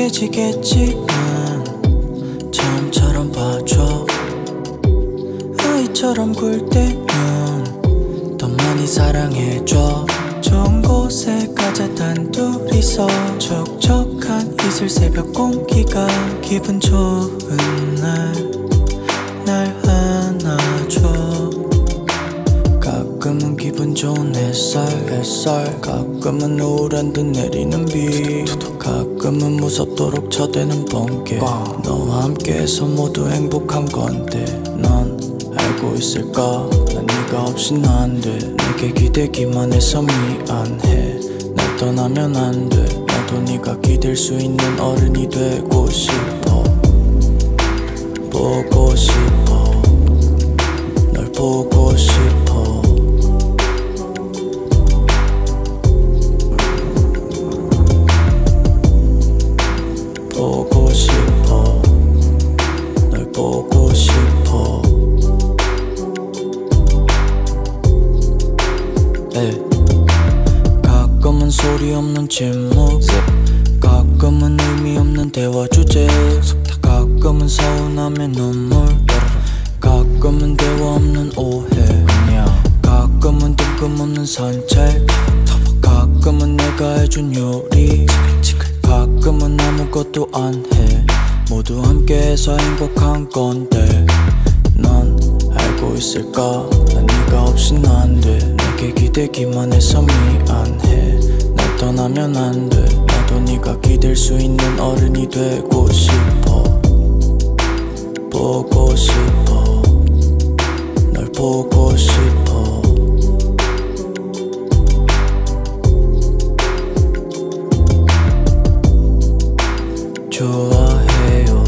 깨지겠지만 처음처럼 봐줘. 아이처럼 굴 때면 더 많이 사랑해줘. 좋은 곳에 가자 단둘이서. 촉촉한 이슬 새벽 공기가 기분 좋은 날 안아줘. 가끔은 기분 좋은 햇살 가끔은 우울한 듯 내리는 비, 가끔은 무섭도록 쳐대는 번개. 너와 함께해서 모두 행복한 건데 넌 알고 있을까? 난 네가 없인 안 돼. 내게 기대기만 해서 미안해. 날 떠나면 안 돼. 나도 네가 기댈 수 있는 어른이 되고 싶어. 보고 싶어. 널 보고 싶어. 보고 싶어. 널 보고 싶어. 가끔은 소리 없는 침묵, 가끔은 의미 없는 대화 주제, 가끔은 서운함의 눈물, 가끔은 대화 없는 오해, 가끔은 뜬금없는 산책, 가끔은 내가 해준 요리, 가끔은 아무것도 안 해. 모두 함께해서 행복한 건데 넌 알고 있을까? 난 네가 없인 안 돼. 내게 기대기만 해서 미안해. 날 떠나면 안 돼. 나도 네가 기댈 수 있는 어른이 되고 싶어. 보고 싶어. 널 보고 싶어. 좋아해요.